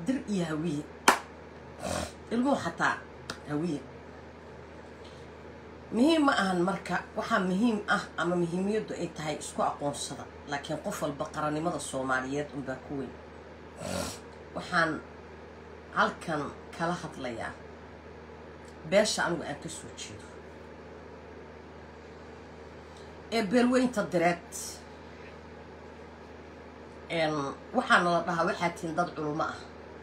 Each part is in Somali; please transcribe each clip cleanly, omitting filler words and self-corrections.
dir iyo hawiye ilmuhu xataa hawiye muhiim ma ahan marka waxaa muhiim ah ama muhiimiyadu ay tahay isku aqoonsada laakiin qof walba qaranimada Soomaaliyeed unbaa ku weyn waxaan halkan kala hadlayaa beesha anigu aan ka soo jeedo ee beelweynta direed waxaana la dhahaa waxaa tihiin dad culimo ah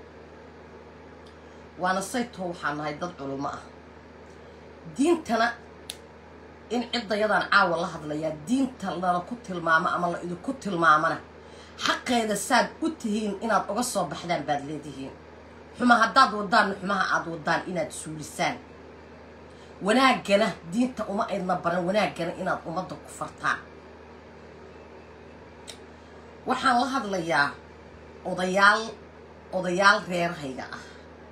waana saytoo waxaan nahay dad culimo ah diintana in ciddayadaan caawa la hadlayaa diinta lana ku tilmaamo ama la idinku tilmaamana xaqeeda saad u tihiin inaad uga soo baxdaan baad leedihiin xuma haddaad wadaan xumaha aad wadaan inaad suulisaan wanaagana diinta uma aydna baran wanaagana inaad ummadda ku fartaan waxaan la hadlayaa odayaal reerhayga ah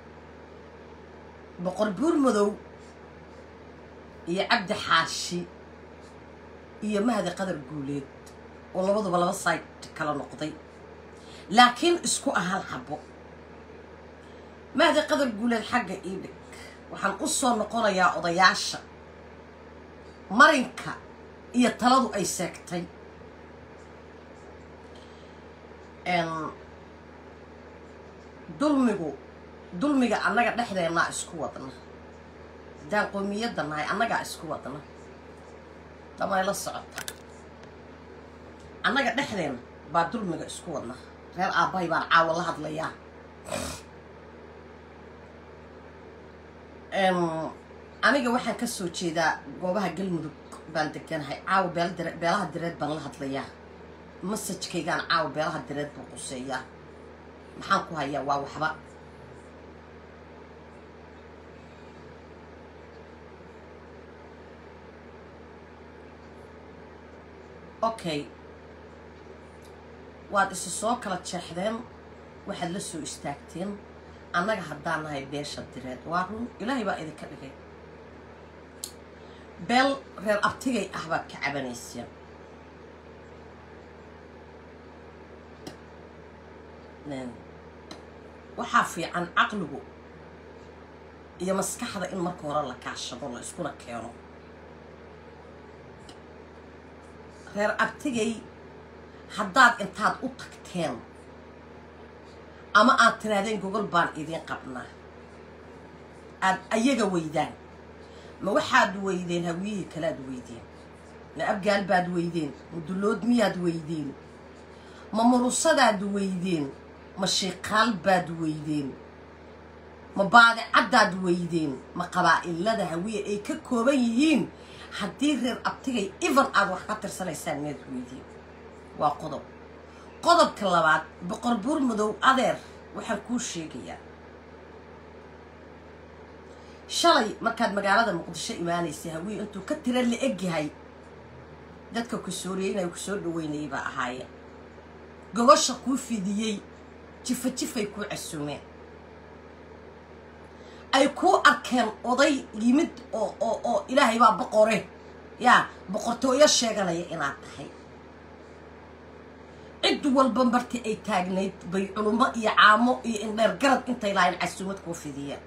boqor buur madow iyo cabdi xaashi iyo mahdi qadar guuleed oo labaduba laba side kala noqday laakiin isku ahal xabo mahdi qadar guuleed xagga ii dhig waxaan u soo noqonayaa odayaasha marinka iyo taladu ay seegtay dulmiga annaga dhexdeennaa isku wadna daan qoomiyadda nahay annagaa isku wadna damay la socota annaga dhexdeenna baa dulmiga isku wadna reer aabbahay baan caawa la hadlayaa aniga waxaan ka soo jeedaa goobaha galmudug baan deganahay caawa beelaha direed baan la hadlayaa masajkaygaan caawa beelaha direed buu quseeyaa maxaan ku hayaa waa waxba okay waad isu soo kala jeexdeen waxaad la soo istaagteen annaga haddaan nahay beesha direed waa run ilaahay baa idinka dhigay beel reer abtigay ah baad ka cabanayseen waxaa fiican caqligu iyo maskaxda in marka hore la kaashado la iskuna keeno reer abtigay haddaad intaad u tagteen ama aad tiraadeen gogol baan idiin qabnaa aad ayaga weydaan ma waxaad weydeen hawiyihii kalaad weydeen ma abgaal baad weydeen ma dullood miyaad weydeen ma murusadaad weydeen ma shiiqaal baad weydeen ma baadicaddaad weydeen ma qabaa'ilada hawiye ay ka kooban yihiin haddii reer abtigay even aad wax ka tirsanaysaan miyaad weydeen waa qodobka labaad boqor buur madow adeer waxaan kuu sheegayaa shalay markaad magaalada muqdisho imaanaysay hawiye intuu ka tira la egyahay dadka ku sooriyeynaya ku soo dhaweynayay baa ahaayeen gogosha kuu fidiyey jifay kuu casuumeen ay kuu arkeen oday yimid oo ilaahay baa boqore yaa boqortooyo sheeganaya inaad tahay cid walba martii ay taagnayd bay culummo iyo caamo iyo indheer garad intay lahayn casuumad kuu fidiyeen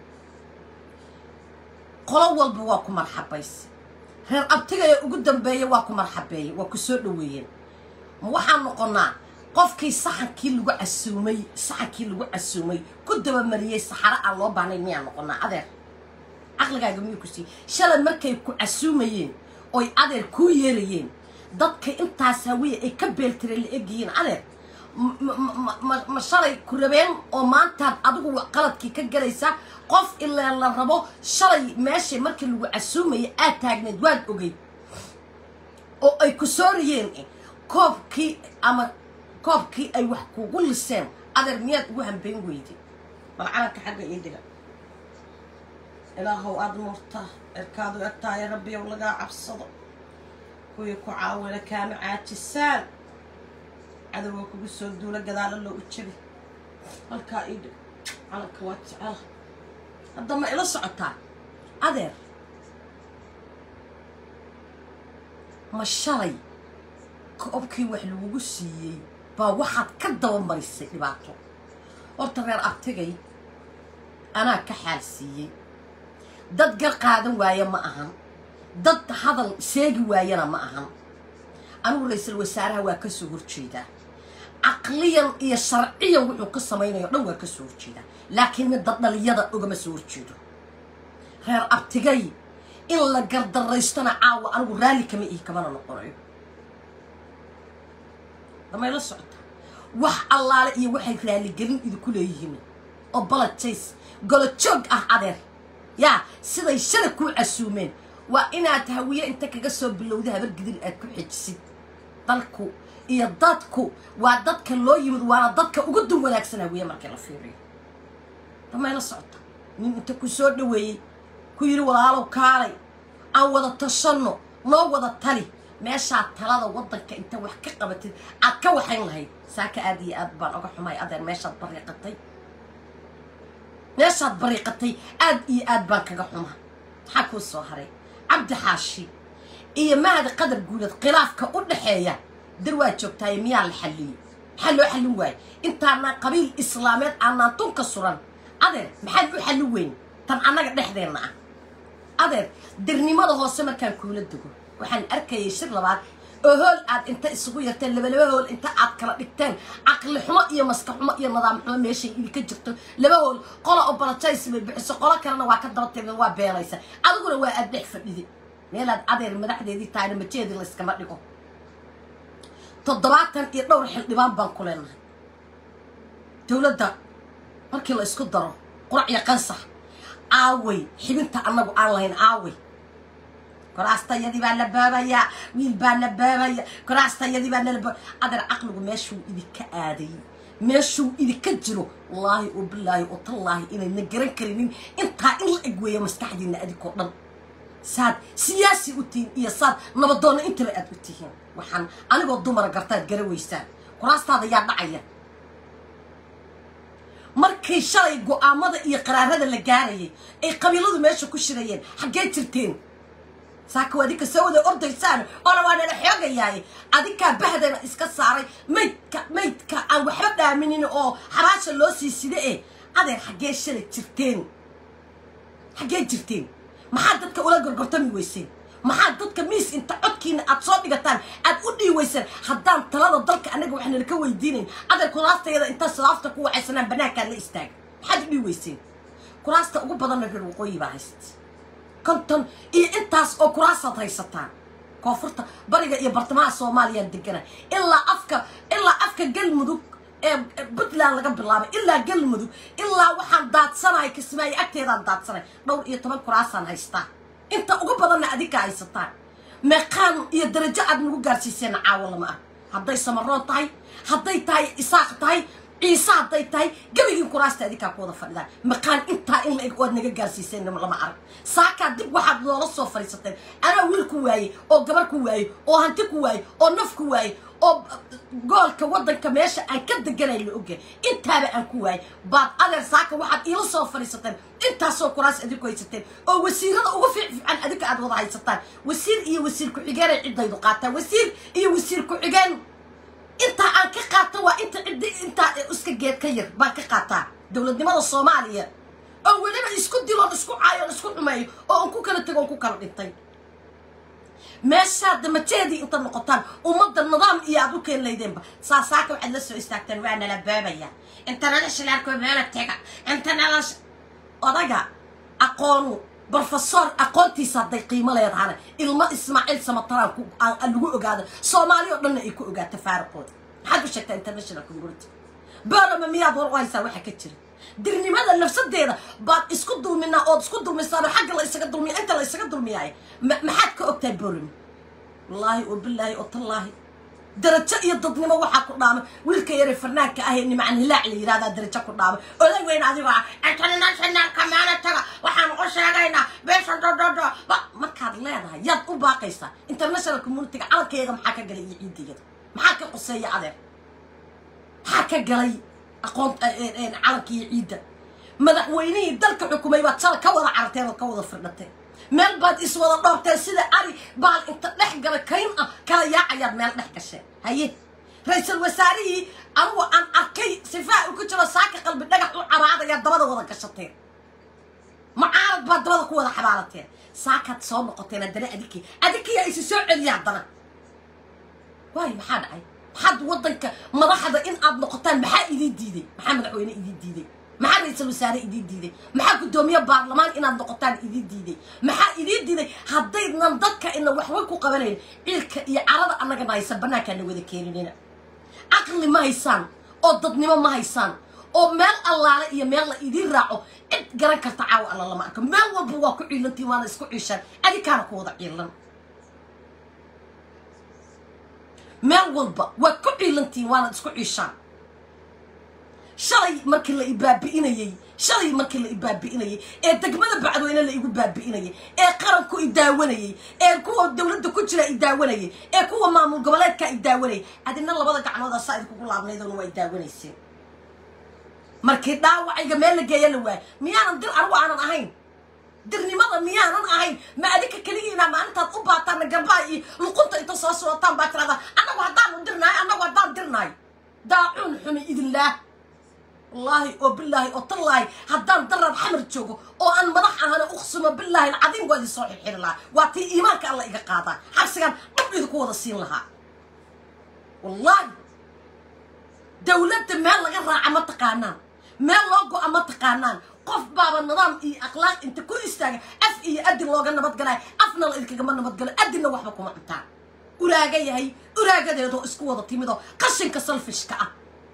qolo walba waa ku marxabayse reer abtigaya ugu dambeeya waa ku marxabeeye waa ku soo dhaweeyeen ma waxaan noqonnaa qofkii saxankii lagu casuumay ku dabamariyey saxaro aan loo baahnayn miyaan noqonnaa adeer caqligaaga miyuu ku siiyey shalay markay ku casuumayeen oy adeer kuu yeelayeen dadka intaas hawiye ay ka beeltireen la egyihiin adeer ma shalay ku rabeen oo maantaad adigu qaladkii ka galaysaa qof ilaa la rabo shalay meeshay markii lagu casuumayay aad taagneed waad ogeyd oo ay ku sooriyeen koobkii ay wax kugu liseen adeer miyaad ugu hambayn weyday bal calanka xagga ii dhiga ilaahow aad murta erkaadu egtaaya rabbiyow lagaa cabsado kuwii ku caawina kaama caajisaan cadowga kugu soo duula gadaalo loo u jabi halkaa ii dhig calanka waa jecela hadda ma ila socotaa adeer ma shalay koobkii wax lagugu siiyey baa waxaad ka daba marisay dhibaato horta reer abtigay anaa ka xaalsiiyey dad gar qaadan waaye ma ahan dad hadal sheegi waayana ma ahan anigu ra'iisul wasaaraha waa ka soo horjeedaa caqliyan iyo sharciyan wuxuu ka samaynayo dhan waa ka soo horjeedaa laakiin mid dad dhaliyada ugama soo horjeedo reer abtigay in la gardaraystana caawa anigu raalli kama ihi kamana noqonayo damay la socota wax allaale iyo waxay raaligelin idinku leeyihiin oo balajays golo joog ah adeer yaa siday shalay ku casuumeen waa inaad hawiye inta kaga soo bilowda habar gidin aad ku xijisid dalku iyo dadku waa dadka loo yimid waana dadka ugu dun wanaagsan hawiye markii la fiiriyo damay la socota nin inta ku soo dhaweeyey ku yiri walaalow kaalay aan wada tashano noo wada tali meesha talada wadanka inta wax ka qabatid aad ka waxayn lahayd saaka aad iyo aad baan uga xumay adeer meeshaad bariiqatay aad iyo aad baan kaga xuma maxaa kuu soo haray cabdi xaashi iyo mahad qadar guulad khilaafka u dhaxeeya dar waa joogtaay miyaa la xalliyey maxaa loo xallin waaye intaana qabiil islaameed aanaan tunka suran adeer maxaad u xallin weyn tan annaga dhexdeenna ah adeer dirnimada hoose markaan kuula dego waxaan arkayay shir labaad oo hool aad inta isugu yarteen laba hool inta aad kala dhigteen caqli xumo iyo maskax xumo iyo nidaam xumo meeshay idinka jirto laba hool qola oo balajays bay bixiso qola kalena waa ka daba tirna waa beelaysa adiguna waa aad dhex fadhidi meelaad adeer madaxdeedii taayna majeedii layskama dhigo 70 iyo dhowr xildhibaan baan ku leenahay dowladda markii la isku daro qurac iyo qansax aaway xibinta annagu aan lahayn aaway kuraastayadii baa la baabaya wiil baa la baabaya kuraastayadii baa la adeer caqligu meeshuu idinka aaday meeshuu idinka jiro wallaahi oo billaahi oo tallaahi inayna garan karinin intaa in la eg weeyo maskaxdiina adinkoo dhan saad siyaasi u tihiin iyo saad nabadoonna intaba aad u tihiin waxaan anigoo dumara gartaad garaweysaan kuraastaada yaa dhacaya markay shalay go'aamada iyo qaraarada la gaarayay ay qabiiladu meesha ku shirayeen xaggee jirteen saaka wadinka soo wada ordaysaan oo la waana la xoogayaay adinka bahdana iska saaray maydka aan waxba dhaaminin oo xaraasha loo sii sida adeer xaggee shalay jirteen maxaa dadka ula gorgortami weyseen maxaa dadka miis inta codkiina aad soo dhigataan aad u dhiiweysaan haddaan talada dalka anaga waxna ka weydiinayn adeer kuraastayada inta salaafta ku waxaysanaan banaankaan la istaaga maxaad u dhiiweyseen kuraasta ugu badanna reer waqooyi baa haysta konton iyo intaas oo kuraasaad haysataan koonfurta bariga iyo bartamaha soomaaliya degana ilaa afka galmudug ee puntland laga bilaabay ilaa galmudug ilaa waxaan daadsanahay kismaayo agteedaan daadsanay dhowr iyo 10 kuraasaan haystaa inta ugu badanna adinka haysataan meeqaan iyo darajo aad nagu gaarsiiseen caawa lama ah hadday samaroon tahay hadday tahay isaaq tahay ciise hadday tahay gabigiin kuraasta adinkaa ku wada fadhidaan meeqaan intaa in la eg ood naga gaarsiiseen lama arag saakaa dib waxaad noola soo fadhiisateen anaa wiil ku waayey oo gabar ku waayey oo hanti ku waayey oo naf ku waayey oo goolka wadanka meesha aan ka deganay la ogyahay intaaba aan ku waayey baad adeer saaka waxaad iila soo fadhiisateen intaasoo kuraas adinku haysateen oo wasiirada ugu fiican adinka aad wada haysataan wasiir iyo wasiir ku-xigeenay ciddaydu qaataan wasiir iyo wasiir ku-xigeen intaa aan ka qaato waa intaa iska geed ka yar baan ka qaataa dowladnimada soomaaliya oo weliba isku diloon isku caayoon isku xumeeyo oo aan ku kala tego on ku kala dhintay meeshaad damajeedii inta noqotaan ummadda nidaam iyo aad u keen laydeenba saasaaka waxaad la soo istaagtaan waa nala baabaya inta nala shilaarko meela tega inta nala odaga aqoonu professor aqoontiisa hadday qiimo leedahana ilmo ismaaciil samataraan lagu ogaado soomaali oo dhanna ay ku ogaato faariqooda maxaad u sheegtaa international community barama miyaad war u haysaa waxa ka jira dirnimada nafsadeeda baad isku dulminaa ood isku dulmisaano xagga la isaga dulmiya inta la isaga dulmiyaay maxaad ka ogtahay bolimi wallaahi oo billaahi oo tallaahi darajo iyo dadnimo waxaa ku dhaama wiilka yare farnaanka ah ee nimcan hilaac la yiraahdaa darajo ku dhaama oday weyn adigo ah international kamaana taga waxaan u sheegaynaa beesha dododo markaad leedahay yaad u baaqaysaa international community calankeega maxaa ka galay iyo ciidiyada maxaa ka quseeya adeer maxaa ka galay aqoon calankii ciida madaxweynihii dalka xukumay baad shala ka wada carteen oo ka wada firdhatay meel baad iswada dhoobteen sida ari baal inta dhex gala kayn ah kala yaacayaad meel dhex gasheen haye ra'iisul wasaarihii anigu aan arkay sifaa u ku jiro saaka qalbi يا دبدا ودا كشتين معارض با دبدا كو ودا حبالتين ساكت سو نقطين ادنا اديكي يا ايش سو عليا دنا واي maxaa dhacay حد waddanka madaxda in aad noqotaan maxaa idin diiday maxaa madaxweyne idin diiday maxaa ra'iisul wasaare idin diiday maxaa gudoomiye baarlamaan inaad noqotaan idin diiday maxaa idin diiday haddaynan dadka ina waxba ku qabanayn ciilka iyo carada annaga haysa banaanka na wada keeninina aqli ma haysaan oo dadnimo ma haysaan oo meel allaale iyo meel la idin raaco cid garan karta caawa alla lama arko meel walba waa ku ciilantii waana isku ciishaan adikaana ku wada ciilan meel walba waa ku ciilantiin waana isku ciishaan shalay markii la ibaabi'inayay shalay markii la ibaabi'inayay ee degmada bacdweyne la igu baabi'inayay ee qaranku idaawanayay ee kuwa dawladda ku jira idaawanayay ee kuwa maamul goboleedka idaawanayay adina labada gacmood asaa idinku laabnaydona waa idaawanayseen markii dhaawacayga meel la geeyo la waay miyaanan dir anigu aanan ahayn dirnimada miyaanan ahayn ma adika kaligiina maalintaad u baataan garbaa iyo luqunta inta soo socotaan baa tirada annagu haddaan dirnaay daacuun xumi idinlaah wallaahi oo bilaahi oo tallaahi haddaan daraad xamar joogo oo aan madax ahana uqsimo bilaahi alcadiim waa idin soo xirxiri lahaa waa tii iimaanka alla iga qaadaa xabsigan dhab idinku wada siin lahaa wallaahi dawladda meel laga raaca ma taqaanaan meel loo go'a ma taqaanaan qof baaba nidaam iyo akhlaaq inta ku istaaga af iyo adin looga nabadgalay afna la inkagama nabadgalo adinna waxba kuma cuntaan uraaga yahay uraagadeedoo isku wada timidoo qashinka salfishka ah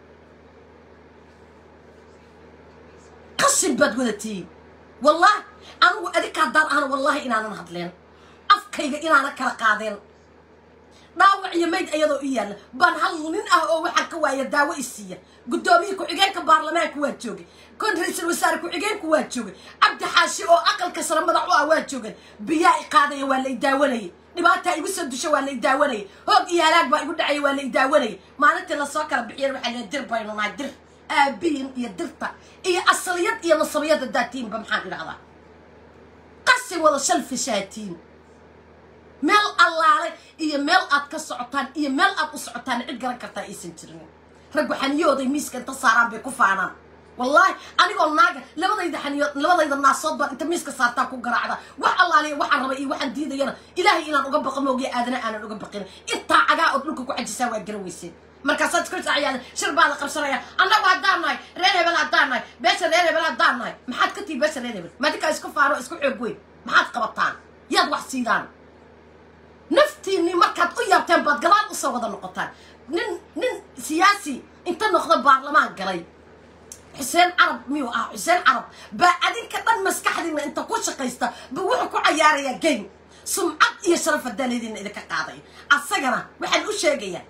qashin baad wadatiin والله أنا أديك هدان أنا والله إن أنا هدلين أفكيج إن أنا كرقادين داوع يميد أيضا إيال بان هل من أو واحد كوايا داوع السية قدامي كوعجين كبرلمان كوات جوجي كنت رئيس الوزراء كوعجين كوات جوجي عبد حاشي أو أقل كسر مدعوة وات جوجي بياء قاضي ولا يداولي نباتها يوسد شو ولا يداولي هو إيالك بقى يقول دعي ولا يداولي ما أنت لا سكر بحير وحنا يدير بيننا يدير أبين يدرتا إيه أصليات إيه نصبيات الداتين بمحل هذا قسي ولا شلف شاتين مال الله عليه إيه مال أتكسعتان إيه مال أتكسعتان عقرا كرتا إيه سنترين رجوا حنيوضي ميسك أنت صاران بكفانا والله أنا قول ناقة لما ضيد حنيوض لما ضيد الناس صدق أنت ميسك صارتان كوجرعة وح الله عليه وح الربي وح الدين ينا إلهي إنا نقبق موجي أذنا أنا نقبقين إنت عجاء أطلقك وعجسا وجرويسين markaasaad ku tacayaan shirbaada qabsanaya annagu haddaannahay reer hebel haddaannahay beesha reer hebel haddaannahay maxaad ka tii beesha reer hebel madinkaa isku faano isku xoog weyn maxaad qabataan yaad wax siidaan naftiinni markaad u yaabteen baad gadaal u soo wada noqotaan nin siyaasi inta noqda baarlamaan galay xuseen carab miyuu ah xuseen carab baa adinka dhan maskaxdiina inta ku shaqaysta buu wuxuu ku cayaarayaa game sumcad iyo sharaf haddaaleediina idinka qaaday asagana waxaan u sheegayaa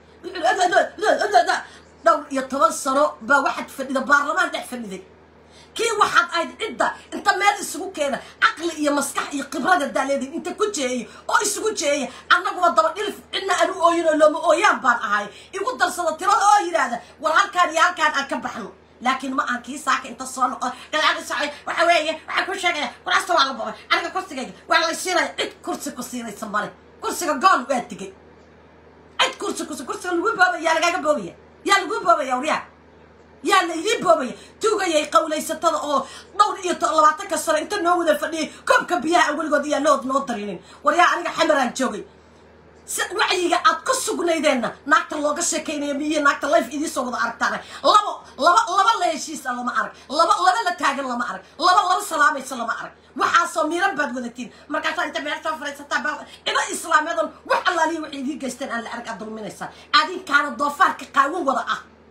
دور يتوصلوا بواحد في البرلمان ده في الذي كي واحد أيد عدة أنت ما تسوق كذا عقل يا مسكح يا قبرة الدليل أنت كنت جاي أو يسوق جاي أنا قلت ضرب إلف إن أنا أوينا لما أويان بان هاي يقول درسنا ترى أوين هذا وهل كان يا كان أكبحنا لكن ما أنكي ساك أنت صانع قال أنا سعي وحويه وحكون شيء ولا أستوى على بابا أنا كرسي جاي ولا يصير عد كرسي يسمعني كرسي قال وقتك عد كرسي الويب بابا يا لقى بابا يا الويب بابا يا وريا يا اللي بابا توجا يا قولي ستة أو دور يطلع بعتك السر أنت نوود الفني كم كبيا أقول قد يا نود طريقين وريا أنا حمران جوجي وعيجا أتقص قنيدنا ناكت الله قصة كيني مية ناكت الله في إيدي صوب أركتنا لبا لا يشيس الله ما أرك لبا لا تاجر الله ما أرك لبا سلامة سلام ما أرك وحاسو ميرب بعد ودتين مركز أنت بيرتاح فريسة تبع إذا إسلام هذا وحلا لي وعيدي جستن على أرك أدور من السر عادين كان ضفار كقاوم وضع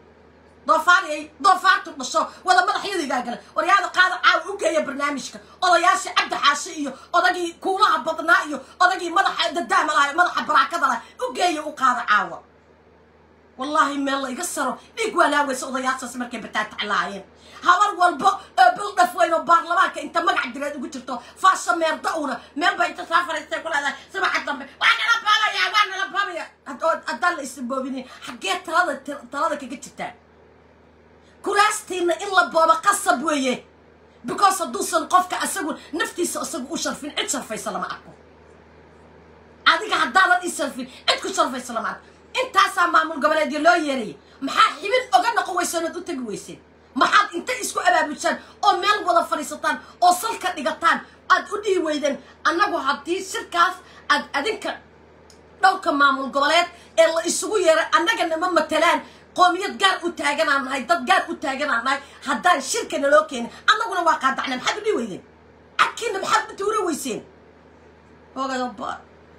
ضفار تبصر ولا ما حيدي جاجل ورياض قاعد عاو وجاي برنامجك الله ياسي عبد حاسيو أضاقي كولها بطنائيو أضاقي مدح الدم لا مدح براكضة وجاي وقاعد عاو والله ما الله يقصروا يقول لا ويس أضياء سمرك بتاعت علاين هاور والبق بلطف وين البرلمان أنت ما قاعد تقول قلت فاصل ما يرضونه ما بيت تسافر يقول هذا سمعت ضمي وأنا لبابا يا أضل يسبوني حكيت ترى كي قلت تاني كراستين إلا بابا قصب ويه بكوس دوسن قفك أسقون نفتي سأسقون شرفين عد شرفي سلام عليكم عاديك عدالة إسرفين عدكو شرفي سلام عليكم أنت سامع من قبل دي لو يري محا حبين أغنى قويسان ودو تقويسين ما حد أنت إسكو أبا بتشان أو مال ولا فريستان أو صلك دقتان أدي ويدن أنا وحدي شركات أدينك لو كمان من قبلات اللي إسقوا يرى أنا جن ما مثلاً قومية جار وتاجنا عن هاي ضد جار وتاجنا عن هاي هذا الشركة نلوكين أنا ولا واقع دعنا محب دي ويدن أكيد محب توري ويسين هو قد أبا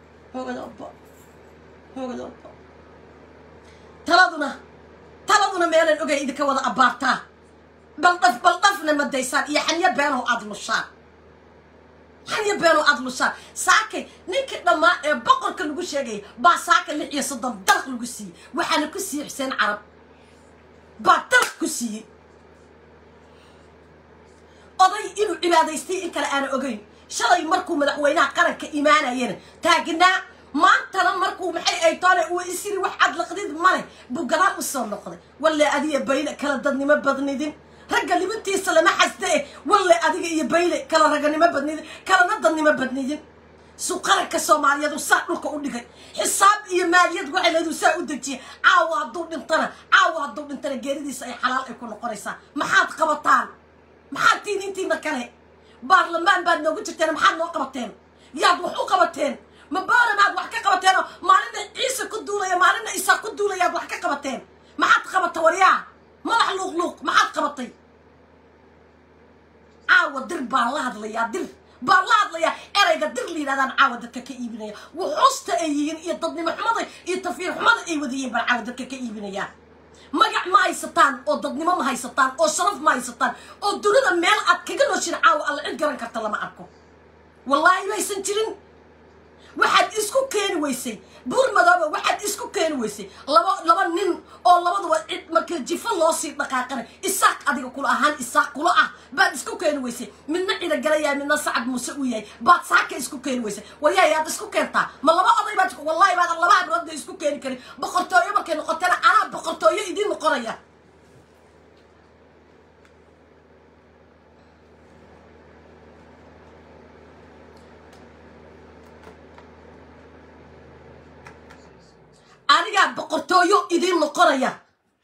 تلادنا ميلان أوجي إذا كوضع أبارتا بلطفنا مديسان يا حنيا بينه عدل الشار حنيا بينه عدل الشار ساكي نيك لما بقر كل وش يجي با ساكي اللي يصدم دخل القسي وحنا كسي حسين عرب بطل كسي قضي إنه عبادة يستي إنك الآن أوجي شلي مركو مدحوينا قرن كإيمانا ين تاجنا ما ترى مركو محي أي طارئ ويصير واحد لقديد ماله بقرار الصور نقضي ولا أدي يبين كلا ضدني ما بدني دين رجع اللي بنتي سلمة حسده ولا أدي يبين كلا رجعني ما بدني دين كلا نضني ما بدني دين سوقرك كسوماليا دو ساق لك أقولك حساب إيمانيات وعلى دو ساق ودتي عوض دون انتنا عوض دون انتنا جريدي سأي حلال يكون قريصة ما حد قبطان ما حد تين انتي مكانه بارلمان بعد نقول ترى محل نقبتين يا ابو حقبتين مبارم عاد وحكي قبتين ما لنا عيسى كدوله يا ما لنا عيسى كدوله يا ابو حكي قبتين ما حد قبط وريا ما راح لوق ما حد قبطي عاود در بالله هذا يا در بالله هذا يا اريد در لي هذا عاودك كايبنيا وحست ايين يضدني محمد يتفير محمد اي ودي بالعاودك كايبنيا magac ma haysataan oo dadnimo ma haysataan oo sharaf ma haysataan oo dunida meel aad kaga nooshin caaw alla cid garan karta lama arko wallahi maysan jirin waxaad isku keen weysay buur madaba waxaad isku keen weysay laba nin oo labadaba cid marka jifa loo sii dhaqaaqana isaaq adiga kula ahaan isaaq kula ah baad isku keen weysay midna ila galaya midna sacad muuse u yahay baad saaka isku keen weysay wariyaa yaad isku keentaa ma laba oday baad wallahi baad laba abrood isku keen karin boqortooyo markay noqotana ana boqortooyo idin noqonaya أنا بقرطويو إذن مقرية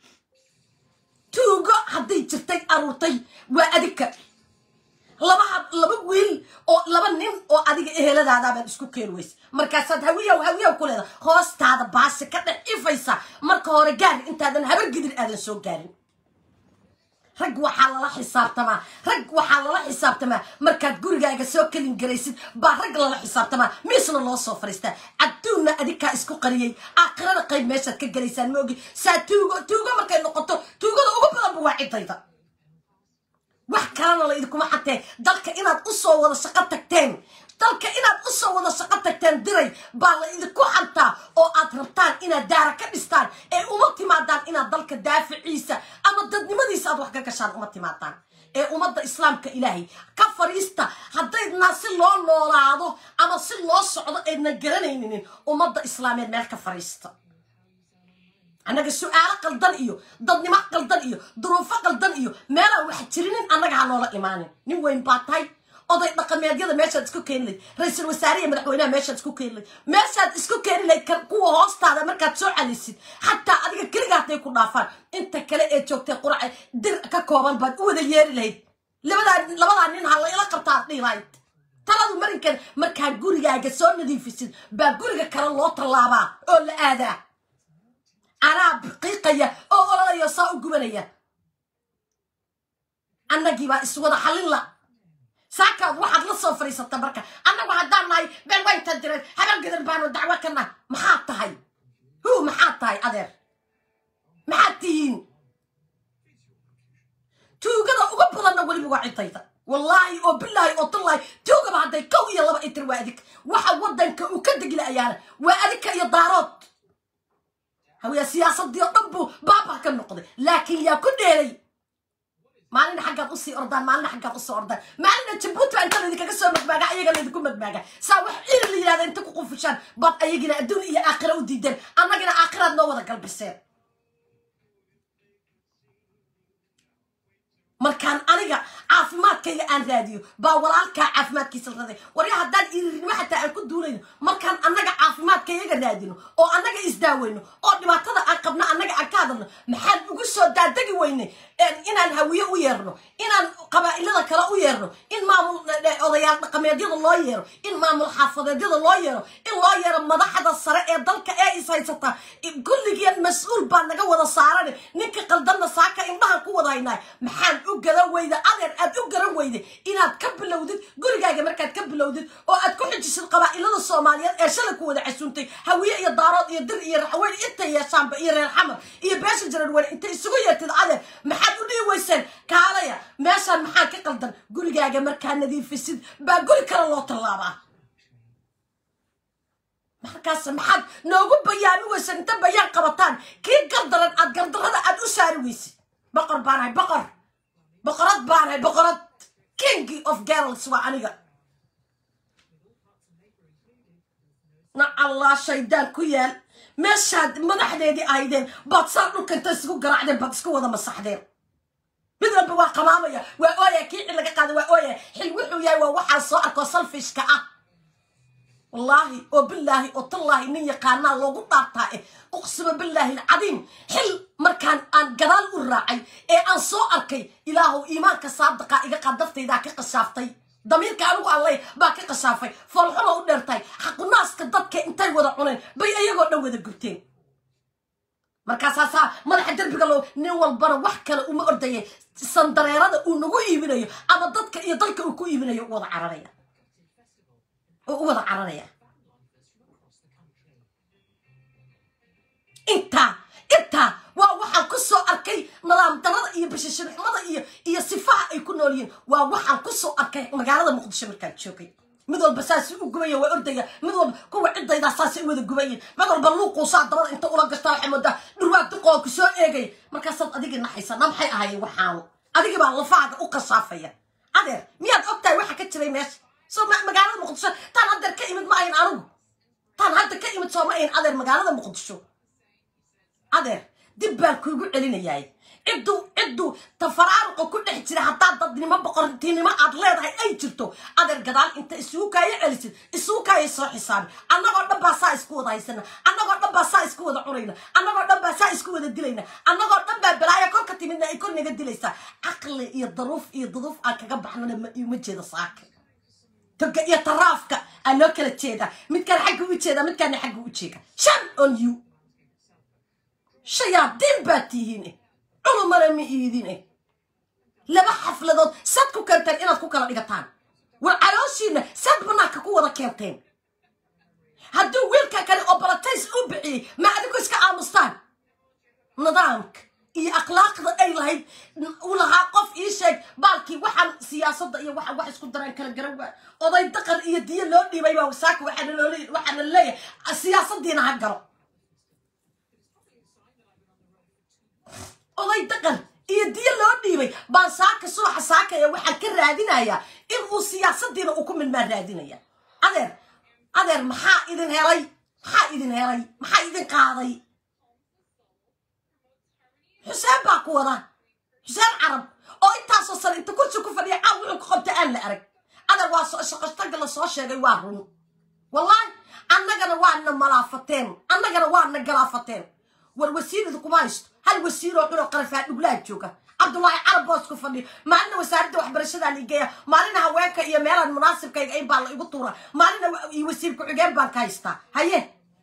توجو حدي جرتي أروتي وأديك لما ويل أو لما نم أو أديك إهلا هذا بنسكو كيرويس مركزات هوية وكل هذا خلاص هذا باس كده إفيسا مركو رجال أنت هذا هبر قدر هذا سو جاري رجوا حلا حساب تما رجوا حلا حساب تما مركز جورجا سو كلين جريسيد برجلا حساب تما مثل الله صفرسته عدونا أديك إسكو قرية أقرأ قيد مشهد كجريسان موجي توجو مركز نقطة توجو أوبلا بواحد طيدا وحكرنا الله إذا كم حتى ذلك إن القصة ولا شقتك تاني ذلك إن القصة ولا شقتك تاني دري بالله إذا كم حتى أو أطربتان إن دارك كنستان أمتي ما دان إن ذلك دافع عيسى أما ضدني ما دي صاد وحكا كشان أمتي ما دان أمد الإسلام كإلهي كفريستا حتى الناس الله نورادو أما صل الله صعد إن جرنين أمد الإسلام المال كفريستا أنا السؤال قلدن إيو ضدني ما قلدن إيو ظروف قلدن إيو ما لا واحد ترينين أنا على ولا إيماني نوين باتاي أضيع رقم يدي ماشى تسكو كينلي رئيس الوزراء مدحونا ماشى تسكو كينلي ماشى تسكو كينلي كقوة هوست هذا مركز سوء على السيد حتى أديك كل جات يكون نافر أنت كلا إتشوك تقرأ در ككوبان بعد وده يير لهيد لبدا نين هلا يلا قطعتني رايت ترى المركز مركز جورجا جسون ندي في السيد بجورجا كلا الله طلابا ولا هذا أنا بقيقية أو ولا يصاو جبنية أنا جيبا السواد حللا ساكا واحد لصو فريسة تبركة أنا واحد دامناي بين وين تدرين هبل قدر بانو الدعوة كنا محاطهاي هو محاطهاي أدر محاطين توقنا وقبضنا ولي بواعي طيطة والله وبالله وطلعي توقع بعد كوي يلا بقيت روادك وحودنك وكدق لأيانا وأدك يا دارات هو سياسة دي طبو بابا كان نقضي لكن يا كل لي ما لنا حاجة قصي أردان ما لنا حاجة قصي أردان ما لنا تبوت أنت اللي كسر مدمجة أيجا اللي تكون مدمجة سوح إيه اللي هذا أنت كوقف فشان بط أيجنا الدنيا آخرة وديدن أنا جنا آخرة نوضة قلب السير مركان أنا عافمات كي aan raadiyo baa walaalkaa caafimaadkiisa la raday warya haddaan irirnimo xataa aan ku duulayno markaan annaga caafimaadka iyaga raadino oo annaga isdaaweyno oo dhibaatada aan qabno annaga aan ka hadalno maxaan ugu soo daadegi weynay inaan hawiye u yeerno inaan qabaa'ilada kale u yeerno in maamul odayaal dhaqameedyada loo yeero in maamul xaafadeedyada loo yeero in loo yeero madaxda sare ee dalka ee is haysata kulligeen mas-uul baa naga wada saaran ninka qaldanna saaka indhahan ku wada haynaa maxaan u garan weyda adeer aad u garan weyday inaad ka bilowdid gurigaaga markaad ka bilowdid oo aad ku xijisid qabaa'ilada soomaaliyeed ee shalay ku wada casuuntay hawiye iyo daarood iyo dir iyo raxweyn inta yeeshaanba iyo reer xamar iyo beesha jaradweyne inta isugu yeertid adeer maxaad u dhihi weyseen kaalaya meeshaan maxaa ka qaldan gurigaaga markaa nadiifisid baa guri kale loo tallaabaa markaas maxaad noogu bayaami weysan inta bayaan qabataan kii gardaran aad gardarada aad u saari weysid boqor baanahay boqorad baanahay boqorad king of girls waa aniga na allah shaydaan ku yaal meeshaad madaxdeedii ahaydeen baad saa dhulka inta isku garaacdeen baad isku wada masaxdeen mid walba waa qamaamaya waa ooya kii xil laga qaaday waa ooya xil wuxuu yahay waa waxaa soo arko salfishka ah wallaahi oo bilaahi oo tallaahi nin yaqaanaa loogu dhaartaa uqsima bilaahi alcadiim xil markaan aan gadaal u raacay ee aan soo arkay ilaahow iimaanka saadaqa iga qadaftaydaa ka qashaaftay damiirka anigu allay baa ka qashaafay foolxuma u dheertahay xaqunaaska dadka intay wada cuneen bay ayagoo dhan wada gubteen markaasaasaa madaxa derbiga loo nin walbana wax kale uma ordayay sandareerada uu nagu iibinayo ama dadka iyo dalka uu ku iibinayo u wada cararaya intaa waa waxaan ku soo arkay nidaam darada iyo bashashirxumada iyo sifaha ay ku nool yihiin waa waxaan ku soo arkay magaalada muqdisho markaan joogay mid walba saasi u gubaya waa ordaya mid walba kuwa ciddaydaa saasi u wada gubayin mid walba luuquusaa dabada inta ula gastaa waxay moodaa dhurwaad duqoo ku soo eegay markaasaad adigii naxaysana maxay ahaayeen waxaanu adigii baa lafaaga u qasaafaya adeer miyaad ogtahay waxa ka jiray meesha soo magaalada muqdisho taan haddeer ka imid ma ahin anigu taan hadda ka imid soo ma ahin adeer magaalada muqdisho adeer dib baan kuugu celinayaay cidduu tafaraaruqa ku dhex jira haddaad dadnimo boqortinimo aad leedahay ay jirto adeer gadaal inta isugu kaaya celisid isugu kaaya soo xisaabi annagoo dhan baa saa isku wada haysana annagoo dhan baa saa isku wada cunayna annagoo dhan baa saa isku wada dilayna annagoo dhan baa balaaya korka timidna ay kor naga dilaysaa caqli iyo daruuf iyo duduuf aan kaga baxnana ma jeeda saaka toga iyo taraafka aan loo kala jeedaa midkaan xagga u jeeda midkaana xagga u jeega shan on you shayaadiin baa tihiine culumana ma iidine laba xafladood saad ku keenteen inaad ku kala dhigataan war calooshiina saad banaanka ku wada keenteen hadduu wiilka kale oo balatays u bixiyey ma adigu iska aamustaan nidaamka iyo akhlaaqda ay lahayd u lahaa qof ii sheeg baalkii waxaan siyaasadda iyo wax isku daraan kala garan waa oday daqan iyo diyo loo dhiibay baa wasaaka waxaana leeyahay siyaasaddiina ha galo oday daqan iyo diyo loo dhiibay baan saaka subaxa saakaya waxaan ka raadinayaa in uu siyaasaddiina uu ku midmaan raadinaya adeer maxaa idin helay maxaa idin qaaday xuseen baa ku wada xuseen carab oo intaasoo sane inta kursi ku fadhiya caaw wuxuu ku qabta aan la arag adeer waa shaqashtaga la soo sheegay waa run wallaahi annagana waana malaafateen annagana waana galaafateen war wasiirada kuma haysto hal wasiiroo dhuro qarafaa dhuglaa jooga cabdullaahi carab boos ku fadhiyo maalina wasaaradda waxbarashadaa ligeeya maalina haweenka iyo meelaan munaasibkayga in baa la igu tuura maalina iyo wasiir ku-xigeen baan ka haystaa haye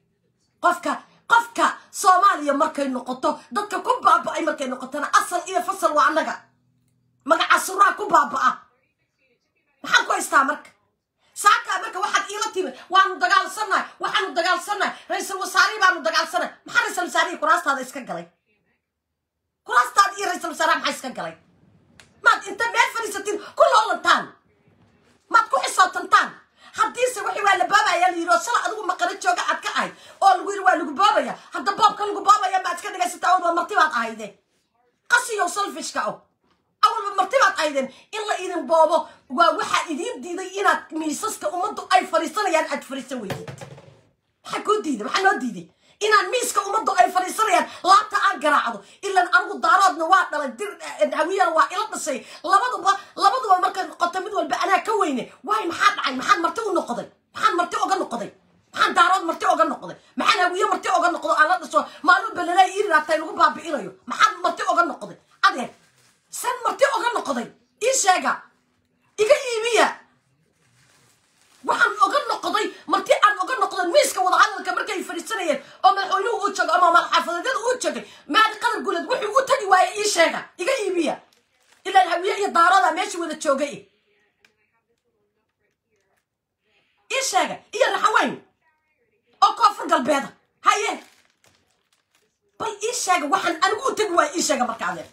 qofka soomaaliya markay noqoto dadka ku baaba'ay markay noqotona asal iyo fasal waa annaga magaca suraa ku baaba'a maxaan ku haystaa marka saakaa marka waxaad iila timid waanu dagaalsannahay ra-iisul wasaarihii baanu dagaalsanay maxaa ra-isul wasaarihii kuraastaada iska galay kuraastaada iyo ra-isul wasaaraha maxaa iska galay maad inta meel fadhiisatiin ku loolantaan maad ku xisaabtantaan haddiise wixii waa la baabaya la yidhi oo shala adigu maqano jooga aad ka ahayd oo lagu yidhi waa lagu boobaya hadda boobka lagu boobaya maad iska dhigaysataa awalba marti baad ahayde qasiyow salfishka o awalba marti baad ahaydeen in la idin boobo waa waxaa idiin diiday inaad miisaska ummaddu ay fadhiisanayaan aad fadhiisan weydid maxaa kuu diiday maxaa noo diiday inaan miiska ummaddu ay fadhiisanayaan laabta aan garaacdo ilan anigu daaroodna waa dhalay dir hawiyana waa ila dhashay labaduba markay noqoto mid walba anaa ka weyne waay maxaa dhacay maxaan marti u noqday maxaan marti oga noqday maxaan daarood marti oga noqday maxaan hawiye marti oga noqdo aan la dhasho maalin balalay ii raatay lagu baabi'inayo maxaan marti oga noqday adeer san marti oga noqday ii sheega iga iibiya waxaan oga noqday marti aan oga noqday miiska wada hadalka markay fadhiisanayeen oo madaxweynuhu uu joogo ama madaxxaafadeedyada uu joogay maadi qadar guleed wuxuu u tagi waaye ii sheega iga iibiya ilaa hawiye iyo daarooda meesha wada joogay ii sheega iyo raxaweyn oo koonfur galbeeda haye bal ii sheega waxaan anigu u tagi waaye ii sheega marka adeer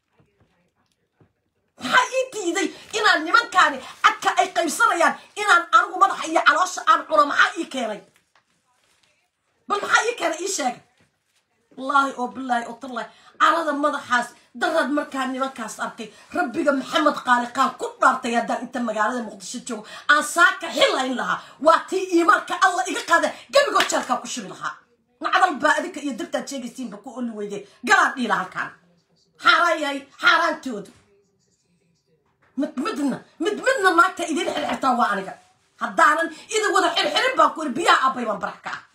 maxaa ii diiday inaan nimankaani cadka ay qaybsanayaan inaan anigu madaxa iyo caloosha aan cuno maxaa ii keenay bal maxaa ii keenay ii sheega wallaahi oo bilaahi oo tallahi carada madaxaas darad markaa nimankaas arkay rabbiga maxamed qaaliqaan ku dhaartay haddaan inta magaalada muqdisho joogo aan saaka xilayn lahaa waa tii iimaanka alla iga qaada gebigoo jeelkaa ku shubi lahaa nacdal baa adinka iyo dabtaad sheegaysiinba ku oli weyde galaan dhiila halkaan xaaraan yahay xaaraantooda midna naagta idin xirxirtaa waa aniga haddaanan idin wada xirxirin baan ku iri biyaha abbay baan barax ka ah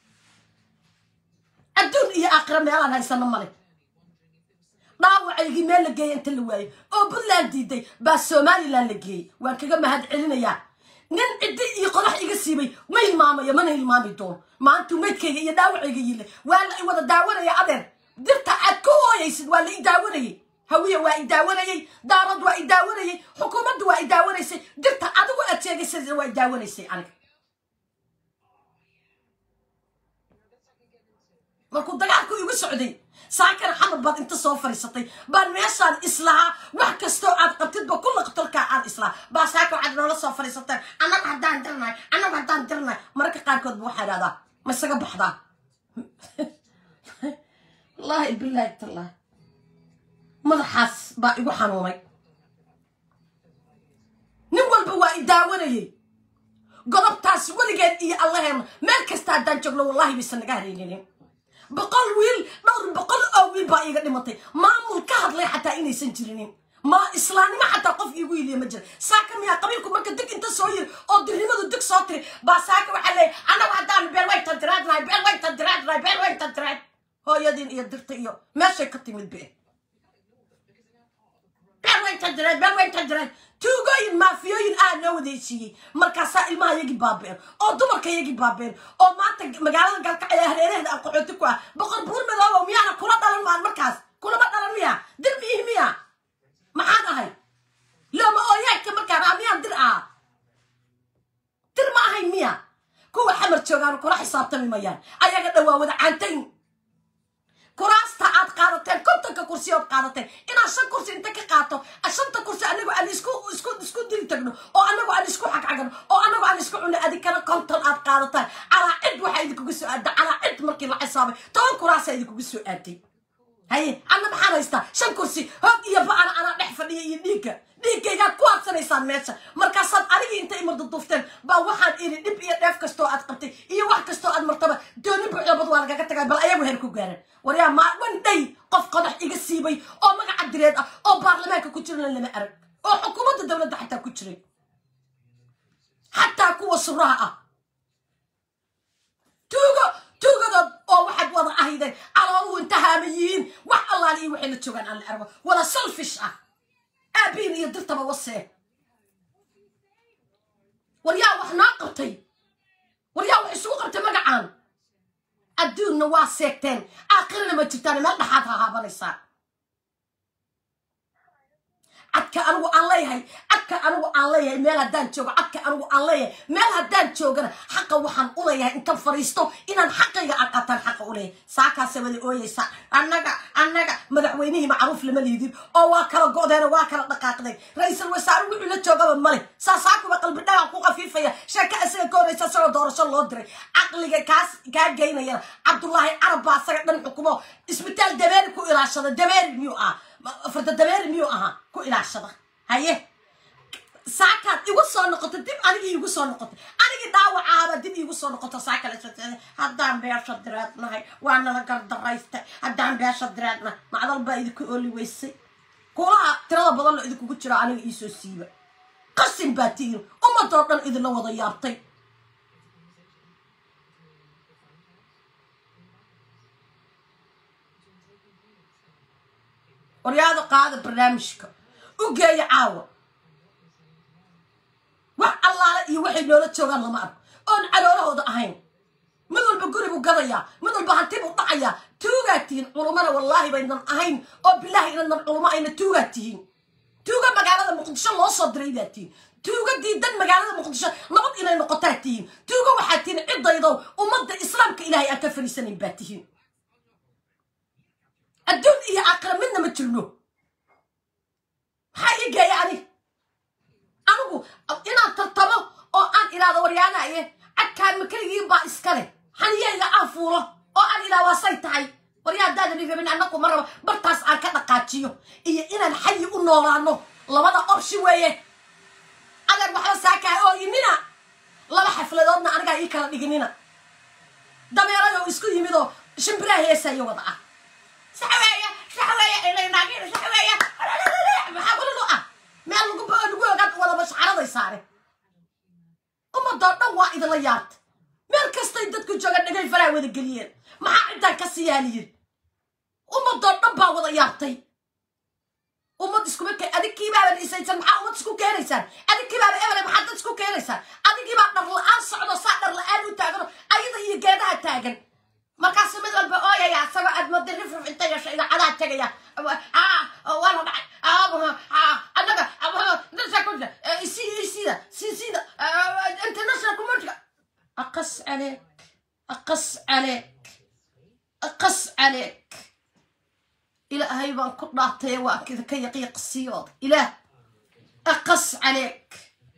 adduun iyo aakhira meelaan haysano male dhaawacaygii meel la geeyay inta la waayey oo puntland diiday baa somalilan la geeyey waan kaga mahad celinayaa nin ciddi iyo qodax iga siibay ma hilmaamayo mana hilmaami doono maantuu maydkayga iyo dhaawacayga yile waa la i wada daawanaya adeer dirta aad ku hooyaysid waa la i daawanayay hawiye waa i daawanayay daarad waa i daawanayay xukuumaddu waa i daawanaysay dirta adigu aad sheegaysay waa i daawanaysay aniga markuu dagaalku igu socday saakana xamad baad inta soo fadhiisatay baan meeshaan islahaa wax kastoo aad qabtidba ku laqtolkaa aan islaha baa saaka waxaad noola soo fadhiisateen annaga haddaan dirnahay mararka qaarkoodba waxaa idhahdaa ma isaga baxdaa wallaahi bilaahi tallah madaxaas baa igu xanuunay nin walba waa i daawanayay godobtaas weligeed iyo allaheenna meel kasta haddaan joogno wallahi baysan naga hareyninin boqol wiil dhowr boqol oo wiil baa iiga dhimatay maamul ka hadlay xataa inaysan jirinin ma islaamnimo xataa qof iigu yiliya ma jira saaka miyaa qabiilku marka deg inta soo yiri oo dirnimadu deg soo tiri baa saaka waxaa leeyay annagu haddaan beelwaytan diraad hooyadiin iyo dirta iyo meeshay ka timid be beelwaytan diraad tuugooyin maafiyooyin noo wadaysiiyey markaasaa ilmaha yagii baabeen oo dumarka yagii baabeen oo maanta magaalada galkacyo hareeraheeda aan qaxooti ku ah boqor buur madoobow miyaana kula dhalan maan markaas kulama dhalan miya dir miihi miya maxaan ahay looma ooyaadka markaan miyaan dir ah dir ma ahay miya kuwa xamar joogaan kula xisaabtami mayaan ayaga dhawaa wada caantayn kuraasta aad qaadateen kontonka kursi ood qaadateen inaad 5 kursi inta ka qaato 5 kursi anagu aan isku dili tagno oo anagu aan isku xaqxaqano oo anagu aan isku cuno adikana konton aad qaadataan calaa cid waxaa idinkugu soo aaday calaa cid markii la xisaabay 10 kuraasa idinkugu soo aaday haye anna maxaan haystaa 5 kursi hoog iyo ba'ana anaa dhex fadhiya iyo dhiiggaygaad ku adsanaysaan meesha markaasaad anigii intay marduduufteen baa waxaan iri dhib iyo dheef kastoo aad qabtay iyo wax kastoo aad martaba dooni buuxdabad waa lagaga tagay bal ayagu heer ku gaaran waryaa maadhandhay qof qodax iga siibay oo magaca direed ah oo baarlamaanka ku jirana lama arag oo xukuumadda dowladda xataa ku jiray xataa kuwa suraha ah tuugadood oo waxaad wada ahaydeen calooluhu inta haamayihiin wax allaali iyo waxay la joogaan aan la argo wada selfish ah aabiin iyo dirtaba wasee waryaa wax naa qabtay waryaa wax isugu qabtay magacaan adduunna waa seegteen aakhirana ma jirtaan meel dhaxaad hahaabanaysaa cadka anigu aan leeyahay meel haddaan joogo meel haddaan joogana xaqa waxaan u leeyahay intaan fariisto inaan xaqayga aan qaataan xaqa u leeyahay saakaase wada ooyaysa annaga madaxweynihii macruuf lama liidin oo waa kala go'deena waa kala dhaqaaqday ra-iisul wasaare wuxuu la joogaba male saakuba qalbi dhaga ku qafiifaya sheeka isaga ka horeysa isagoo doorasho loo diray caqliga kaa geynayana cabdullaahi carab baa isaga dhan xukumo isbitaal dabeeri ku ilaashada dabeeri miyuu ahaa farda dabeeri miyuu ahaa ku ilaashada haye ساكت يوصل نقطة دب أنا يوصل نقطة أنا داوع عابد دب يوصل نقطة ساكت هدام بيش دراتنا هاي وأنا لقرد الرئيسة هدام بيش دراتنا مع ذا الباقي كقولي ويسي كلها ترى بضل إذا كنت ترى أنا يسوي سيبه قسم باتين وما ترى إذا لو ضيعتي ورياضة قاعدة برنامجك وجاي عاوة الله يوحي لولا تشوغان لما أرب أن على وضع هين مدل بقولي بقضية مدل بهانتي بقطعية توغاتين علماء والله بيننا هين أو بالله إن العلماء إن توغاتين توغا مقالة مقدشة الله صدري ذاتين توغا ديدان مقالة مقدشة نبط إلى نقطاتين توغا وحاتين عضا يضو ومد إسلامك إلهي أكفري سنين باتين الدون إيا أقرب منا متلو حقيقة يعني أنو إنا ترتبو أو أن إلى دوريانا إيه أكاد مكري يبا إسكالي حنيا إلى أفورة أو أن إلى واسيتاي وريا دادا اللي من أنكم مرة برتاس أكاد قاتشيو إيه إنا الحي النورانو لماذا أبشي ويه أنا بحر ساكا أو يمينا لما حفلتنا أنا قاعد يكلم يجنينا دميرا يو إسكو يميدو شمبرا هي سايو وضعه شحوية إلي ناقين شحوية محاول له ما نقول قد ولا مش عرضي صاري وما دورنا وايد ليات مركز تيدتك جوجا نجي فراوي القليل ما عندها كسيالين وما دورنا باو لياتي وما تسكو بك أديك كيبا بالإنسان معاه وما تسكو كيريسان أديك كيبا بإبل محد تسكو كيريسان أديك كيبا نرل أصعد وصعد الآن وتاجر أيضا يجينا تاجر مركز مثل بقايا يا سبع أدمد الرفرف أنت يا شيء على تجيا والله أنا نرجع كل سيدا أنت نرجع كل أقص عليك إلى هايبان كنا تيوا كذا كي يقيق السياط إلى أقص عليك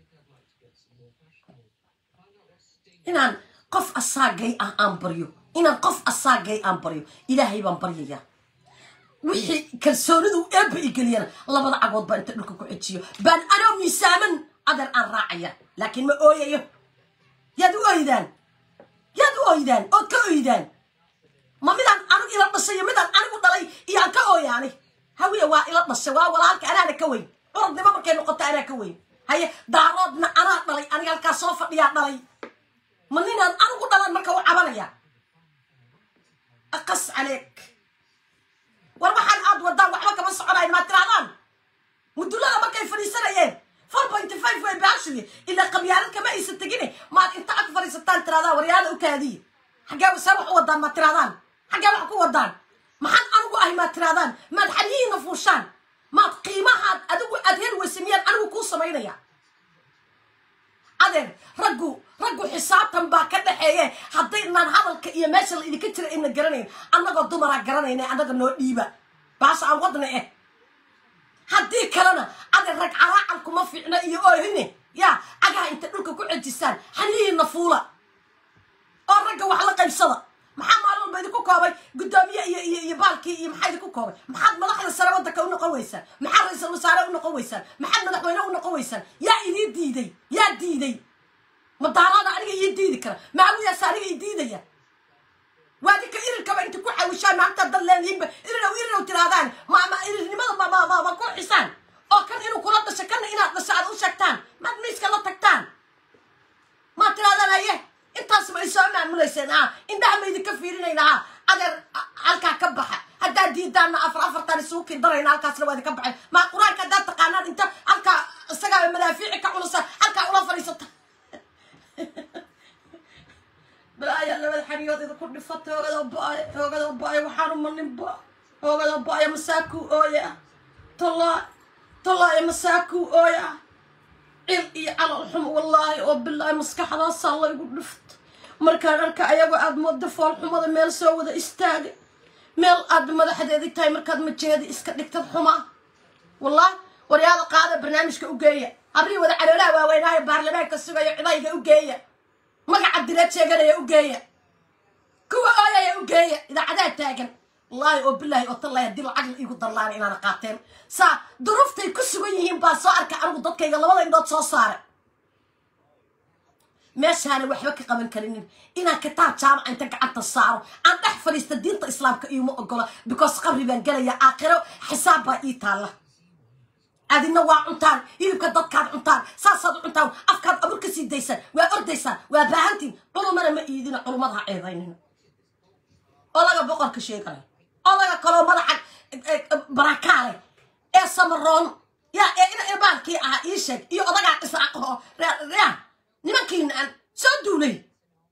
إن قف الساقي أمبريو إن قف الساقي أمبريو إلى هايبان بريا وحي كالسوندو أبي يقلينا الله بضع عقود بان تلوكو كعجيو بان أنا ميسامن أدر أن راعية لكن ما أويا يدو أيدان أو كأيدان ما مدان أنا إلى النصية مدان أنا قلت لي إياه كأوي يعني هوي إلى النصية والله أنا كوي أرد ما ممكن نقطة أنا كوي هي دارودنا أنا دلي أنا الكاسوفة يا دلي منين أنا قلت لك مركو عملية أقص عليك والمحل أرض والدار وحبك بس على ما ترانان ودولا ما كيف فريسنا 4.5 وين بعشري إلا قبيالك ما يستجيني ما أنت أكثر يستان ترانان وريال وكادي حاجة وسامح ودان ما ترانان حاجة وحكو ودان ما حد أنا أهي ما ترانان ما الحنين نفوشان ما قيمها أدو أدهن وسميان أنا وكوس ما ينيا أدهن رجو حساب تنبا كده حيه حطينا هذا الكيا ماشي اللي كتير إن الجرانين أنا قد دمر الجرانين أنا قد نوديبه بس عوضنا إيه حدي كلنا أدهن رج عراقكم ما في عنا هني يا أجا أنت تقولك كل إنسان حنين نفولة الرجو وحلا قيب صدا محمد بيدكو كوبي قدامي يبالكي محيدكو كوبي محد ملحد السلامات دكونه قويسا محد رئيس الوزراء ونه قويسا محد مدحوينه ونه قويسا يا إيدي ديدي يا ديدي مدارنا عليك يديدي كره معلو يا ساري يديدي يا واديك إير كمان أنت كل حوشان ما أنت ضلين يب إير وترادان ما إير ما كل حسان أو كان إنه كلنا شكلنا إنا نساعد وشكتان ما تنيس كلا تكتان ما ترادان هيه أنت اسمع يسمع مليسين إن ده ما يدكفيرين هنا أقدر على كبحة هدا ديدان أفر تاني سوق يدرين على كسر وادي كبحة ما قرآن كذا تقانان أنت على السجاوي المدافع كعلصة على كعلصة فريسة بلا يلا بالحريات إذا كنت فتى هو باي وحرم من باي هو باي مساكو أويا طلع يا مساكو أويا إيه على الحم والله وبالله مسكح هذا صار يقول نفط مركان أركع يا وعد مودف والحمى ميل سوى ذا استاج ميل قد ما حد هذيك تاي مركان متجهد إسكت الحمى والله ورياض قاعدة برنامج كأوجية أبري وذا على لا وين هاي برلمان كسبة يعطي كأوجية ما قعد دلت شيء قال يا أوجية كوا يا أوجية إذا عدات تاجن الله وبالله وطلع يدي العقل يقول الله إن أنا قاتل سا ظروفتي كسويهم باصار كأنو ضدك يلا والله إنه تصار ماشي أنا وحبك قبل كلمة إنا كتاب جامع أنت قعدت الصار عن أحفر يستدين الإسلام كيوم أقوله بكوس قبل بنقول يا آخره حسابه إيطالة هذه النوع عنتان يبقى ضد كان عنتان صاصد عنتان أفكار أبوك سيديسان وأرديسان وباهنتين علومنا ما يدينا علومها أيضا والله بقر كشيء كله الله كلام ماذا حق بركالة إيه سمرون يا إيه بالكي إيشك يقطع إسحاقه ريا نمكين أن سدولي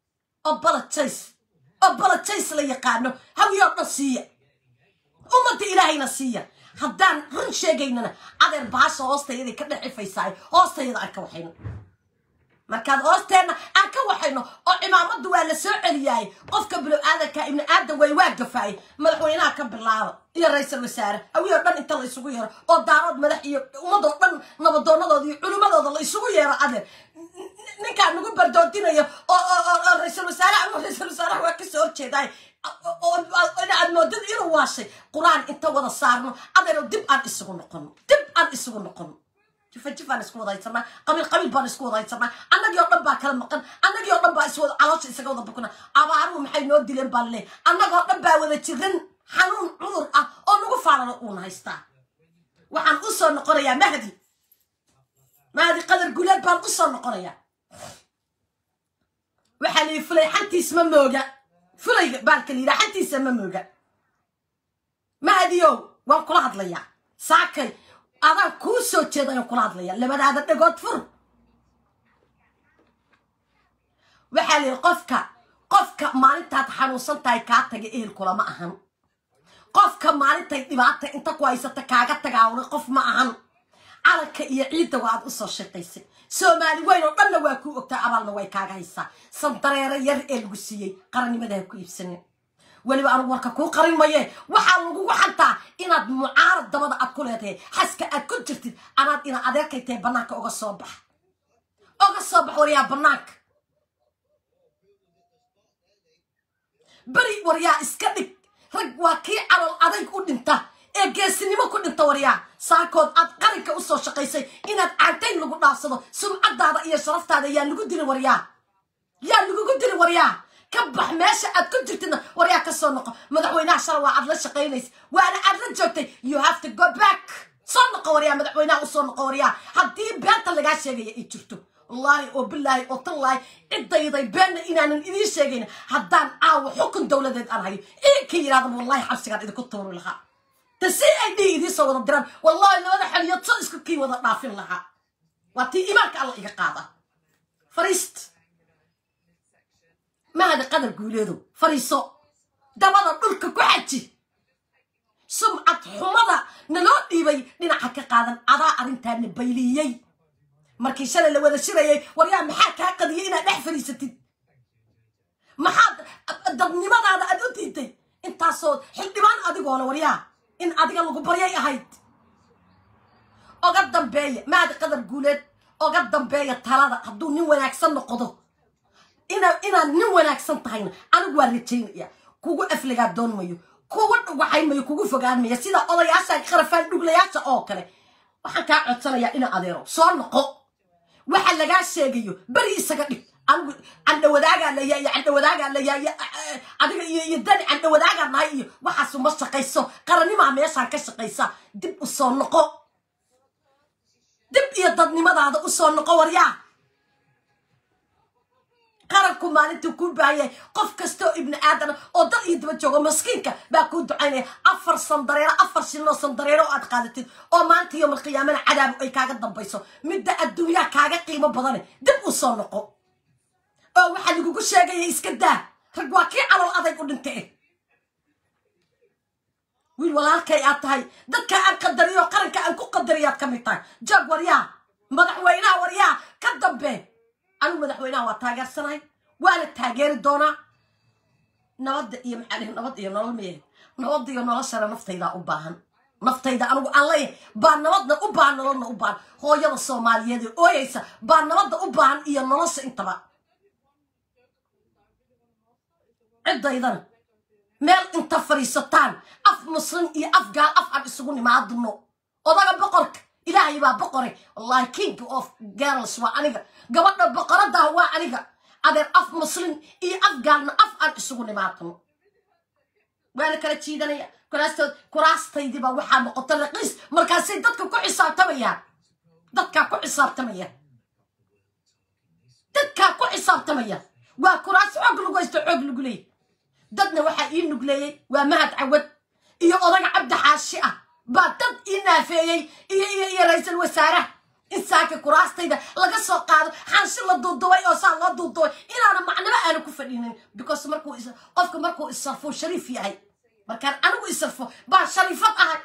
أبلا تيس لي قانو هويات نصية أمة إلهي نصية هدان رن شيء عذر بعصا هوستيدي كنا حفيساي هوستيدي أكوحين markaad hoosteena aan ka waxayno oo cimaamadu waa la soo celiyay qofka bilo aadaka ibn aadam way waa gafay madaxweynaha ka bilaabo iyo ra'iisul wasaare awiyo dhan inta la isugu yeero oo daarood madax iyo ummado dhan nabadoonadooda iyo culimadooda la isugu yeero adeer ninka nagu bardoodinayo oo ra'iisul wasaare waa ka soo horjeeday oo aad moodid inuu waashay quraan inta wada saarno adeer dib aan isugu noqon فجفان اسكو ضايتنا قبيل بان اسكو ضايتنا انا جو دبا كلا مقن انا جو دبا اسو علوش اسغو دبكنا ابارو maxay noo dileen balle anaga dhabba wada jirin xanuun cudur ah oo nagu faarano uun haysta waxaan u soo noqonayaa mahdi qadar guleed baan u soo noqonayaa waxa la fulay xantiis ma mooga fulay baalka liira xantiis ma mooga mahdiyo waan kula hadlayaa saakay أنا كوسو تشيدا يقول هذا لما هذا تقعد فر وحالي قفك مالتها تحنوصل تايكات تجي إيه الكل ما أهم قفك مالتها تبعت أنت كويسة تكاجت تجاون قف ما أهم على كيعيد وعد قصة شقيسة سومالي وين وقلنا واكو أكتر عملنا ويكاجيسا سنترير يرقل قصية قرني مده كويس سنة ولي بقى وركا كو قرين مايه waxaa xanta inaad mucaarad dabada aad ku leedahay xaska aad ku jirtid anaad ina adeerkaytay banaanka uga soo bax wariyaa banaanka bari wariyaa iska dhig rag waa kii calool adayg u dhinta ee geesinimo ku dhinta wariyaa saakood aad qarinka u soo shaqaysay inaad caantayn lagu dhaafsado sumcadaada iyo sharaftaada yaa lagu dili wariyaa كبح ماشي أتكون جرتنا وريا كسرنقة مدحوينا عشرة وعد لش قينيس وأنا عدل جوتي you have to go back صرنقة وريا مدحوينا وصرنقة وريا هدي بنت اللي قاعد شيء يجرتو والله وبالله وطلعي يضي بين إن أنا إذا شيء هدان حكم دولة أنا هاي إيه كي هذا والله حبسي قاعد إذا كنت تقول لها تسيء دي إذا صور الدرام والله لو أنا حلي يتصل كي وضع نافين لها واتي إيمانك الله يقاضى فريست ما هذا قدر قوليدو فريسو دابا دولك كحجي سمعة حمضة نلو ديبي لنا حكا قادن عضا أرنتان بيليي markii shalay la wada shirayay wariyaa maxaa ka qadiyay inaad dhex fariisatid maxaa dadnimadaada aad u diiday intaasoo xildhibaan adigoo la wariyaa in adiga lagu baryay ahayd oga dambeeya maad qadar guuleed oga dambeeya talada hadduu nin wanaagsan noqdo inaan nin wanaagsan tahayna anigu waa rajaynaya kugu afligaa doon mayo kugu waxay mayo kugu fogaan mayo sida odayaasha qarafaan dhuglayaasha oo kale waxaan kaa codsanayaa ina adeero soo noqo waxa laga sheegayo bari isaga dhig anigu anda wadaaga la yaay adiga iyo dani anda wadaaga nahay iyo waxa suma shaqayso qaranima meesha ka shaqaysa dib u soo noqo dib iyo dadnimadaada u soo noqo waryaa qaranku maalintii ku baayay qof kasto ibn aadan oo dad iyo daba joogo maskiinka baa ku ducaynay afar sandareero aad qaadatid oo maanta yom qiyaamana cadaab ay kaaga dambayso midda adduunya kaaga qiimo badan dib u soo noqo oo waxa lagu sheegay iska daa rag waa kii calool adag u dhintay wiil walaalkay aad tahay dadka aan qadariyo qaranka aan ku qadariyaad kamid tahay jag waryaa madaxweynaha waryaa ka dambe أنا مدحوينا وتاجر سناي وأنا تاجر دونا نود يمحله نود ينالمي نود ينال سر نفتيدا أبان نفتيدا أنا الله بان نودنا أبان نلنا أبان هو يلا الصومالية دي أويسا بان نود أبان ينالس إنتبه عد أيضا meel inta fariisataan af muslim iyo af gaal af aan isugu nimaadno odaga boqorka ilaahay baa boqoray wallahi king of girls waa aniga gabadha boqorada waa aniga adeer af muslim iyo af gaalna af aan isugu nimaadno waana kala jiidanaya kuraastaydi baa waxaa noqota raqiis markaasay dadka ku xisaabtamayaan dadka ku xisaabtamaya waa kuraas xoog lagu haysto xoog lagu leeyahay dadna waxaa ii nugleeyey waa mahad cawad iyo odaga cabdi xaashi ah baa dad ii naafeeyey iyo ra-iisul wasaaraha in saaka kuraastayda laga soo qaado xanshi la duuduway oo saa loo duuduway inaana macnaba aana ku fadhinin because qofka markuu isarfo shariif yahay markaan anigu isarfo baa shariifad ahay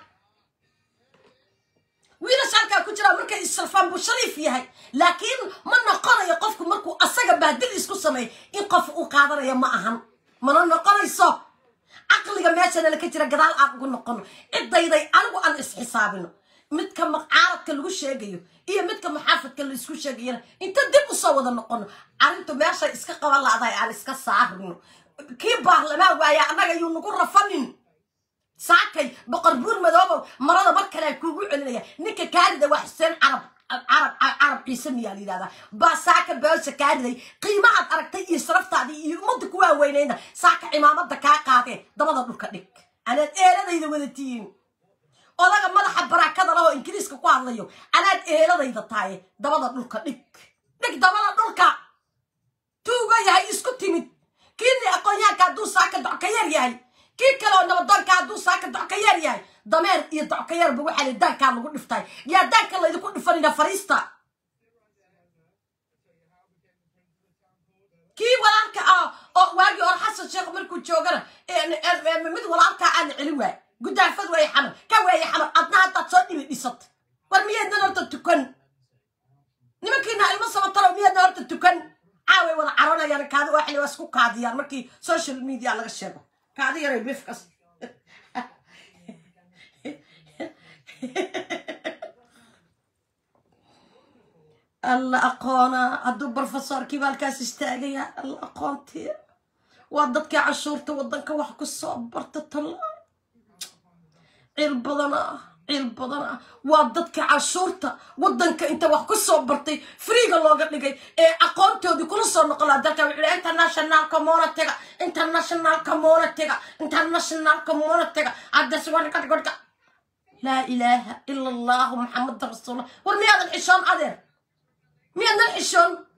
wiilasha halkaa ku jira markay isarfaan buu shariif yahay laakiin ma noqonayo qofku markuu asaga baadil isku sameeyo in qof uu qaadanayo ma ahan mana noqonayso caqliga meeshana laka jira gadaal aan ugu noqono ciddayday anigu aan isxisaabino midka maqaaradka lagu sheegayo iyo midka muxaafadka la isku sheegayana inta dib u soo wada noqono arrintu meeshay iska qaban la'dahay aan iska saarino kii baarlamaan waaya annaga yuu nagu rafanin saakay boqor buur madoobow marada mar kale kuugu celinaya ninka kaarida waa xuseen carab ciise miyaa la yidhahdaa baa saaka beesha kaariday qiimahaad aragtay iyo sharaftaadii iyo ummadda ku waaweynayna saaka cimaamada kaa qaadeen dabada dhulka dhig anaad eeladayda wadatihiin odaga madaxa barakada lahoo ingiriiska ku hadlayo anaad eeladayda tahay dabada dhulka dhig dabada dhulka tuuga yahay isku timid kiini aqoonyaanka hadduu saaka doc ka yar yahay kii kaleo nabadoonka hadduu saaka doc ka yar yahay dameer iyo doc ka yarba waxaa la daankaa lagu dhiftay yaa daanka laydinku dhifanina fariista kii walaalka ah oo waagii hore xasan sheekh markuu joogana mid walaalkaa aana celin waay gudaafad weeye xamar ka weeye xamar adna haddaad soo dhibi dhisat war miyaednan horta tukan nimankiina ilmo sabatalo miyaedna horta tukan caaway wada caronayaan kaadi waxli waa isku kaadiyaan markii social media laga sheego kaadi yaray bifkas alla aqoona hadduu brofesorkii baa halkaas istaagaya alla aqoontii waa dadkii cashuurta waddanka wax ku soo barta talla cil badan ah waa dadka cashuurta waddanka inta wax ku soo bartay friiga looga dhigay ee aqoontoodii kula soo noqon lahaa dalka wuxuu yidhi international community haddas warka laa ilaaha ila allahu maxamada rasuulullah war miyaadan xishoon adeer miyaadan xishoon